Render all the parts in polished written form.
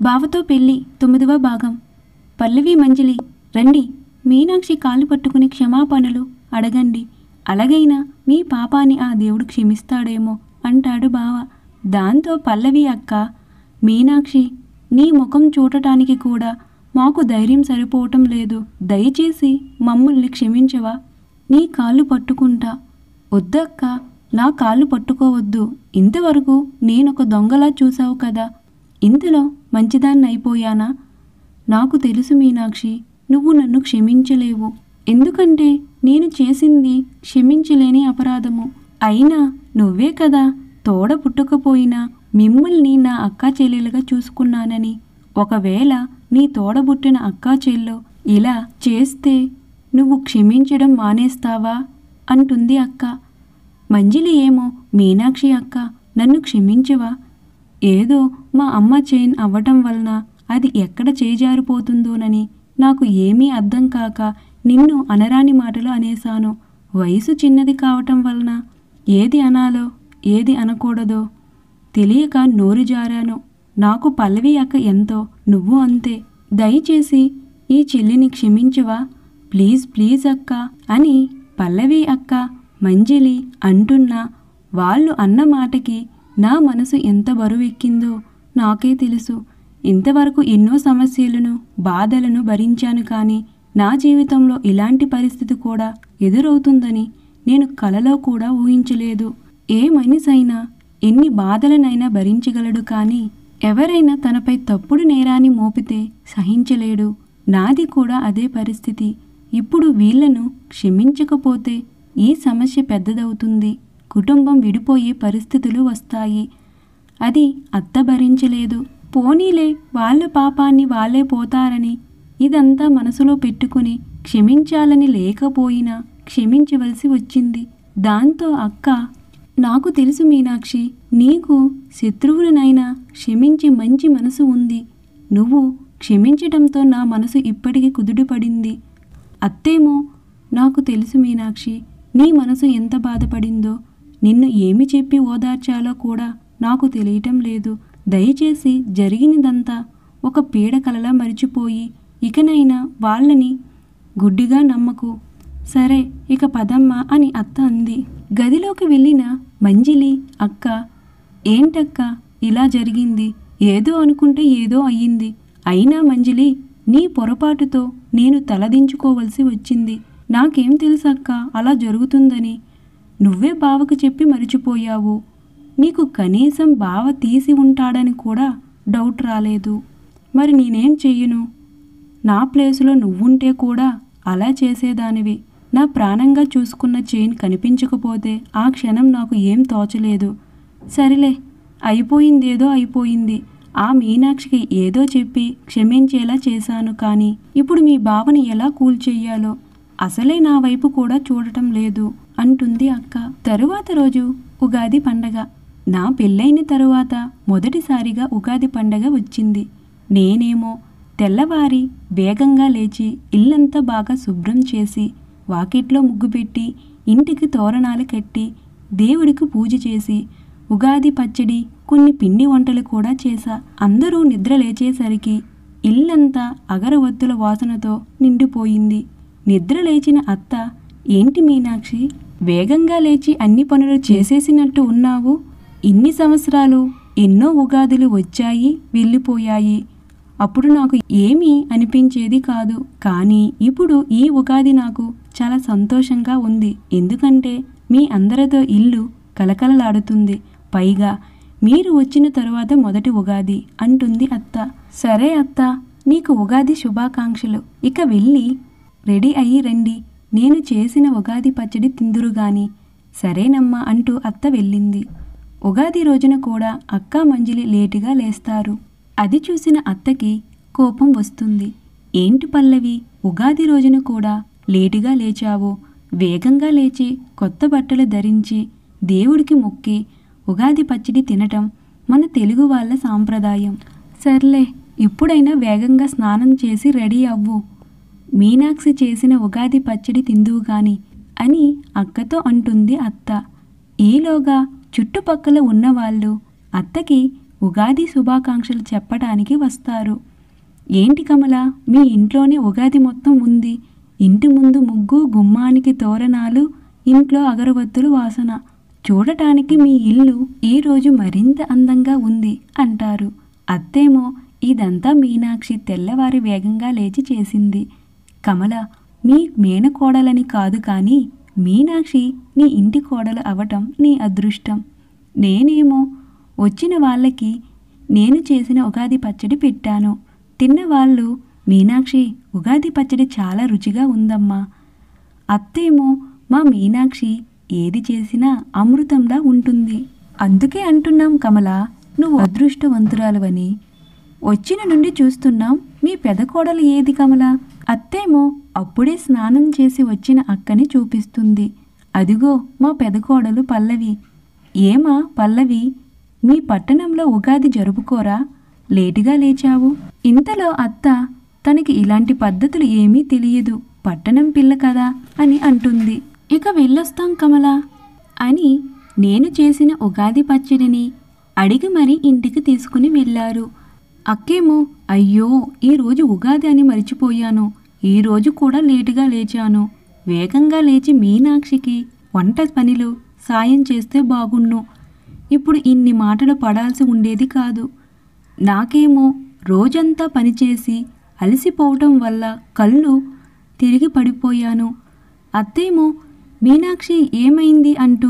బావతో పెళ్ళి 9వ భాగం. పల్లవి మంజలి రండి, మీనాక్షి కాళ్ళు పట్టుకుని క్షమాపణలు అడగండి. అలాగైనా మీ పాపాన్ని ఆ దేవుడు క్షమిస్తాడేమో అంటాడు బావ. దాంతో పల్లవి అక్క, మీనాక్షి నీ ముఖం చూడటానికి కూడా మాకు ధైర్యం సరిపోవటం లేదు. దయచేసి మమ్మల్ని క్షమించవా? నీ కాళ్ళు పట్టుకుంటా. వద్దక్క, నా కాళ్ళు పట్టుకోవద్దు. ఇంతవరకు నేనొక దొంగలా చూసావు కదా, ఇంతలో మంచిదాన్ని అయిపోయానా? నాకు తెలుసు మీనాక్షి, నువ్వు నన్ను క్షమించలేవు. ఎందుకంటే నేను చేసింది క్షమించలేని అపరాధము. అయినా నువ్వే కదా తోడ పుట్టకపోయినా మిమ్మల్ని నా అక్కా చెల్లెలుగా చూసుకున్నానని. ఒకవేళ నీ తోడబుట్టిన అక్కా చెల్లో ఇలా చేస్తే నువ్వు క్షమించడం మానేస్తావా అంటుంది అక్క. మంజలి ఏమో, మీనాక్షి అక్క నన్ను క్షమించవా? ఏదో మా అమ్మ చైన్ అవ్వటం వలన అది ఎక్కడ చేజారిపోతుందోనని నాకు ఏమీ అర్థం కాక నిన్ను అనరాని మాటలు అనేశాను. వయసు చిన్నది కావటం వలన ఏది అనాలో ఏది అనకూడదో తెలియక నోరు జారాను. నాకు పల్లవి అక్క ఎంతో, నువ్వు అంతే. దయచేసి ఈ చెల్లిని క్షమించవా? ప్లీజ్ ప్లీజ్ అక్క అని పల్లవి అక్క మంజలి అంటున్నా వాళ్ళు అన్న మాటకి నా మనసు ఎంత బరువెక్కిందో నాకే తెలుసు. ఇంతవరకు ఎన్నో సమస్యలను బాధలను భరించాను, కానీ నా జీవితంలో ఇలాంటి పరిస్థితి కూడా ఎదురవుతుందని నేను కలలో కూడా ఊహించలేదు. ఏ మనిషైనా ఎన్ని బాధలనైనా భరించగలడు, కానీ ఎవరైనా తనపై తప్పుడు నేరాన్ని మోపితే సహించలేడు. నాది కూడా అదే పరిస్థితి. ఇప్పుడు వీళ్లను క్షమించకపోతే ఈ సమస్య పెద్దదవుతుంది. కుటుంబం విడిపోయే పరిస్థితులు వస్తాయి. అది అత్త భరించలేదు. పోనీలే, వాళ్ళ పాపాన్ని వాళ్ళే పోతారని ఇదంతా మనసులో పెట్టుకుని క్షమించాలని లేకపోయినా క్షమించవలసి వచ్చింది. దాంతో అక్క, నాకు తెలుసు మీనాక్షి, నీకు శత్రువులనైనా క్షమించే మంచి మనసు ఉంది. నువ్వు క్షమించటంతో నా మనసు ఇప్పటికీ కుదుటపడింది. అత్తేమో, నాకు తెలుసు మీనాక్షి, నీ మనసు ఎంత బాధపడిందో. నిన్ను ఏమి చెప్పి ఓదార్చాలో కూడా నాకు తెలియటం లేదు. దయచేసి జరిగినదంతా ఒక పీడకలలా మరిచిపోయి ఇకనైనా వాళ్ళని గుడ్డిగా నమ్మకు. సరే, ఇక పదమ్మా అని అత్త అంది. గదిలోకి వెళ్ళిన మంజిలి అక్క, ఏంటక్క ఇలా జరిగింది? ఏదో అనుకుంటే ఏదో అయ్యింది. అయినా మంజిలి, నీ పొరపాటుతో నేను తలదించుకోవలసి వచ్చింది. నాకేం తెలుసక్క అలా జరుగుతుందని. నువ్వే బావకు చెప్పి మరిచిపోయావు. నీకు కనీసం బావ తీసి ఉంటాడని కూడా డౌట్ రాలేదు. మరి నేనేం చెయ్యను? నా ప్లేసులో నువ్వుంటే కూడా అలా చేసేదానివి. నా ప్రాణంగా చూసుకున్న చైన్ కనిపించకపోతే ఆ క్షణం నాకు ఏం తోచలేదు. సరిలే, అయిపోయిందేదో అయిపోయింది. ఆ మీనాక్షికి ఏదో చెప్పి క్షమించేలా చేశాను, కానీ ఇప్పుడు మీ బావని ఎలా కూల్ చెయ్యాలో అసలే నా వైపు కూడా చూడటం లేదు అంటుంది అక్క. తరువాత రోజు ఉగాది పండగ. నా పెళ్ళైన తరువాత మొదటిసారిగా ఉగాది పండగ వచ్చింది. నేనేమో తెల్లవారి వేగంగా లేచి ఇల్లంతా బాగా శుభ్రం చేసి వాకిట్లో ముగ్గు పెట్టి ఇంటికి తోరణాలు కట్టి దేవుడికి పూజ చేసి ఉగాది పచ్చడి కొన్ని పిండి వంటలు కూడా చేశా. అందరూ నిద్ర లేచేసరికి ఇల్లంతా అగరవత్తుల వాసనతో నిండిపోయింది. నిద్ర లేచిన అత్త, ఏంటి మీనాక్షి వేగంగా లేచి అన్ని పనులు చేసేసినట్టు ఉన్నావు? ఇన్ని సంవత్సరాలు ఎన్నో ఉగాదులు వచ్చాయి వెళ్ళిపోయాయి. అప్పుడు నాకు ఏమీ అనిపించేది కాదు, కానీ ఇప్పుడు ఈ ఉగాది నాకు చాలా సంతోషంగా ఉంది. ఎందుకంటే మీ అందరితో ఇల్లు కలకలలాడుతుంది. పైగా మీరు వచ్చిన తరువాత మొదటి ఉగాది అంటుంది అత్త. సరే అత్త, నీకు ఉగాది శుభాకాంక్షలు. ఇక వెళ్ళి రెడీ అయ్యి రండి, నేను చేసిన ఉగాది పచ్చడి తిందురుగాని. సరేనమ్మా అంటూ అత్త వెళ్ళింది. ఉగాది రోజున కూడా అక్క మంజలి లేటుగా లేస్తారు. అది చూసిన అత్తకి కోపం వస్తుంది. ఏంటి పల్లవి, ఉగాది రోజున కూడా లేటుగా లేచావు? వేగంగా లేచి కొత్త బట్టలు ధరించి దేవుడికి మొక్కి ఉగాది పచ్చడి తినటం మన తెలుగు వాళ్ళ సాంప్రదాయం. సర్లే, ఇప్పుడైనా వేగంగా స్నానం చేసి రెడీ అవ్వు. మీనాక్షి చేసిన ఉగాది పచ్చడి తిందువుగాని అని అక్కతో అంటుంది అత్త. ఈలోగా చుట్టుపక్కల ఉన్నవాళ్ళు అత్తకి ఉగాది శుభాకాంక్షలు చెప్పడానికి వస్తారు. ఏంటి కమల, మీ ఇంట్లోనే ఉగాది మొత్తం ఉంది. ఇంటి ముందు ముగ్గు, గుమ్మానికి తోరణాలు, ఇంట్లో అగరబత్తులు వాసన. చూడటానికి మీ ఇల్లు ఈరోజు మరింత అందంగా ఉంది అంటారు. అత్తేమో ఇదంతా మీనాక్షి తెల్లవారి వేగంగా లేచి చేసింది. కమల, మీ మేనకోడలని కాదు కానీ మీనాక్షి నీ ఇంటి కోడలు అవటం నీ అదృష్టం. నేనేమో వచ్చిన వాళ్ళకి నేను చేసిన ఉగాది పచ్చడి పెట్టాను. తిన్నవాళ్ళు మీనాక్షి ఉగాది పచ్చడి చాలా రుచిగా ఉందమ్మా. అత్తేమో మా మీనాక్షి ఏది చేసినా అమృతంలా ఉంటుంది. అందుకే అంటున్నాం కమల, నువ్వు అదృష్టవంతురాలువని. వచ్చిన నుండి చూస్తున్నాం మీ పెదకోడలు ఏది కమల? అత్తేమో అప్పుడే స్నానం చేసి వచ్చిన అక్కని చూపిస్తుంది. అదిగో మా పెదకోడలు పల్లవి. ఏమా పల్లవి, మీ పట్టణంలో ఉగాది జరుపుకోరా? లేటుగా లేచావు. ఇంతలో అత్త తనకి ఇలాంటి పద్ధతులు ఏమీ తెలియదు, పట్టణం పిల్ల కదా అని అంటుంది. ఇక వెళ్ళొస్తాం కమల అని నేను చేసిన ఉగాది పచ్చడిని అడిగి మరీ ఇంటికి తీసుకుని వెళ్ళారు. అక్కేమో అయ్యో ఈరోజు ఉగాది అని మరిచిపోయాను, ఈరోజు కూడా లేటుగా లేచాను. వేగంగా లేచి మీనాక్షికి వంట పనిలో సాయం చేస్తే బాగున్ను. ఇప్పుడు ఇన్ని మాటలు పడాల్సి ఉండేది కాదు. నాకేమో రోజంతా పనిచేసి అలసిపోవటం వల్ల కళ్ళు తిరిగి పడిపోయాను. అత్తేమో మీనాక్షి ఏమైంది అంటూ,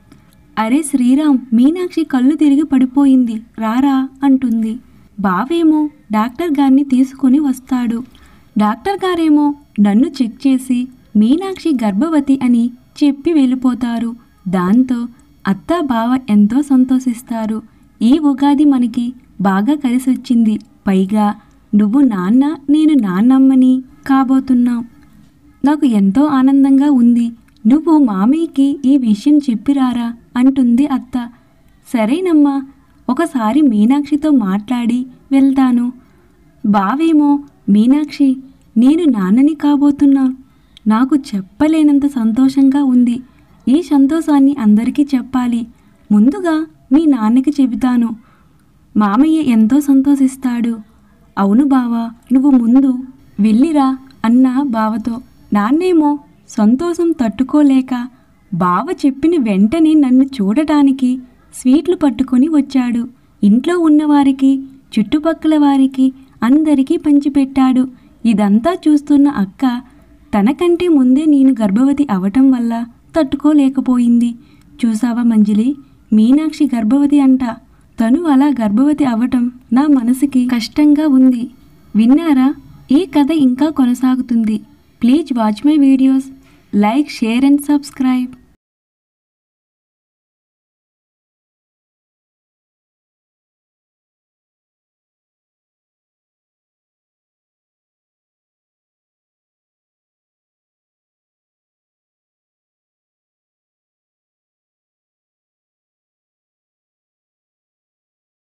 అరే శ్రీరామ్, మీనాక్షి కళ్ళు తిరిగి పడిపోయింది రారా అంటుంది. బావేమో డాక్టర్ గారిని తీసుకొని వస్తాడు. డాక్టర్ గారేమో నన్ను చెక్ చేసి మీనాక్షి గర్భవతి అని చెప్పి వెళ్ళిపోతారు. దాంతో అత్త బావ ఎంతో సంతోషిస్తారు. ఈ ఉగాది మనకి బాగా కలిసొచ్చింది. పైగా నువ్వు నాన్న, నేను నాన్నమ్మని కాబోతున్నాం. నాకు ఎంతో ఆనందంగా ఉంది. నువ్వు మామయ్యకి ఈ విషయం చెప్పిరారా అంటుంది అత్త. సరేనమ్మా, ఒకసారి మీనాక్షితో మాట్లాడి వెళ్తాను. బావేమో మీనాక్షి, నేను నాన్నని కాబోతున్నా. నాకు చెప్పలేనంత సంతోషంగా ఉంది. ఈ సంతోషాన్ని అందరికీ చెప్పాలి. ముందుగా మీ నాన్నకి చెబుతాను. మామయ్య ఎంతో సంతోషిస్తాడు. అవును బావా, నువ్వు ముందు వెళ్ళిరా అన్న బావతో. నాన్నేమో సంతోషం తట్టుకోలేక బావ చెప్పిన వెంటనే నన్ను చూడటానికి స్వీట్లు పట్టుకొని వచ్చాడు. ఇంట్లో ఉన్నవారికి, చుట్టుపక్కల వారికి అందరికీ పంచిపెట్టాడు. ఇదంతా చూస్తున్న అక్క తనకంటే ముందే నేను గర్భవతి అవటం వల్ల తట్టుకోలేకపోయింది. చూసావా మంజలి, మీనాక్షి గర్భవతి అంట. తను అలా గర్భవతి అవటం నా మనసుకి కష్టంగా ఉంది. విన్నారా? ఈ కథ ఇంకా కొనసాగుతుంది. Please watch my videos, like, share and subscribe.